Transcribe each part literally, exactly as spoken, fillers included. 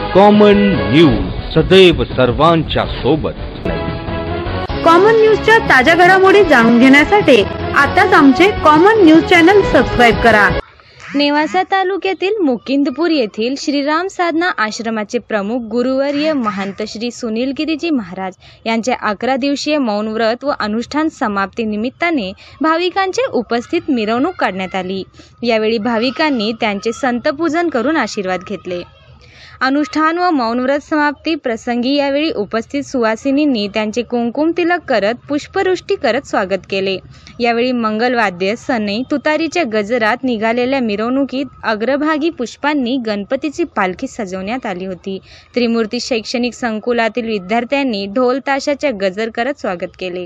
Common news सदैव सर्वांच्या सोबत। कॉमन न्यूजच्या ताज्या घडामोडी जाणून घेण्यासाठी आताच आमचे कॉमन न्यूज चॅनल सबस्क्राइब करा। नेवासा तालुक्यातील मुकिंदपूर येथील श्रीराम साधना आश्रमाचे प्रमुख गुरुवर्य महंत श्री सुनील गिरीजी महाराज यांचे अकरा दिवसीय मौन व्रत व अनुष्ठान समाप्ती निमित्ताने भाविकांचे उपस्थित मिरवणूक काढण्यात आली। यावेळी भाविकांनी त्यांचे संतपूजन करून आशीर्वाद घेतले। अनुष्ठान व मौन व्रत समाप्ती प्रसंगी यावेळी उपस्थित सुवासिनींनी त्यांचे कुंकुम तिलक करत पुष्पवृष्टी करत स्वागत केले। यावेळी मंगलवाद्य सनई तुतारीच्या गजरात निघालेल्या मिरवणुकीत अग्रभागी पुष्पांनी गणपतीची पालखी सजवण्यात आली होती। त्रिमूर्ती शैक्षणिक संकुलातील विद्यार्थ्यांनी ढोल ताशाच्या गजर करत स्वागत केले।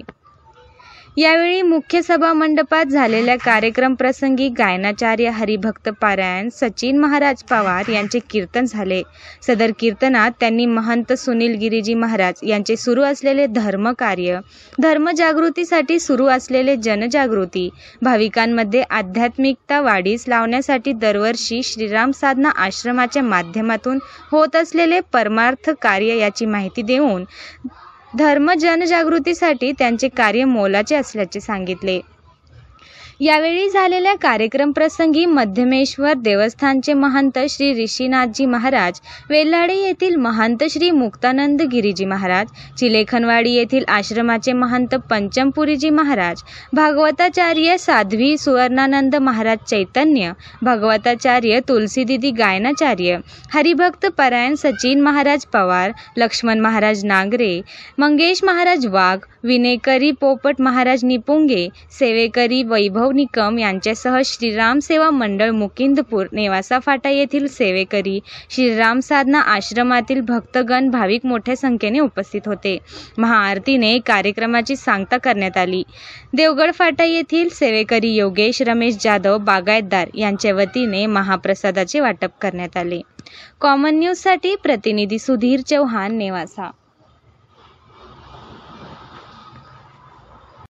यावेळी मुख्य सभा मंडपात झालेल्या कार्यक्रम प्रसंगी गायनाचार्य हरिभक्त पारायण सचिन महाराज पवार यांचे कीर्तन झाले। सदर कीर्तनात त्यांनी महंत सुनील गिरीजी महाराज यांचे सुरू असलेले धर्मकार्य, धर्मजागृतीसाठी सुरू असलेले जनजागृती, भाविकांमध्ये आध्यात्मिकता वाढीस लावण्यासाठी दरवर्षी श्रीराम साधना आश्रमाच्या माध्यमातून होत असलेले परमार्थ कार्य याची माहिती देऊन धर्म जनजागृतीसाठी त्यांचे कार्य मोलाचे असल्याचे सांगितले। यावेळी झालेल्या कार्यक्रम प्रसंगी मध्यमेश्वर देवस्थानचे महंत श्री ऋषीनाथजी महाराज, वेल्हाडे येथील महंत श्री मुक्तानंद गिरीजी महाराज, चिलेखनवाडी येथील आश्रमाचे महंत पंचमपुरीजी महाराज, भागवताचार्य साध्वी सुवर्णानंद महाराज चैतन्य, भागवताचार्य तुलसीदीदी गायनाचार्य, हरिभक्त पारायण सचिन महाराज पवार, लक्ष्मण महाराज नागरे, मंगेश महाराज वाघ, विनेकरी पोपट महाराज निपुंगे, सेवेकरी वैभव निकम यांच्यासह श्रीराम सेवा मंडळ मुकिंदपूर नेवासा फाटा येथील सेवेकरी, श्रीराम साधना आश्रमातील भक्तगण भाविक मोठ्या संख्येने उपस्थित होते। महाआरतीने कार्यक्रमाची सांगता करण्यात आली। देवगड फाटा येथील सेवेकरी योगेश रमेश जाधव बागायतदार यांच्या वतीने महाप्रसादाचे वाटप करण्यात आले। कॉमन न्यूज साठी प्रतिनिधी सुधीर चौहान नेवासा।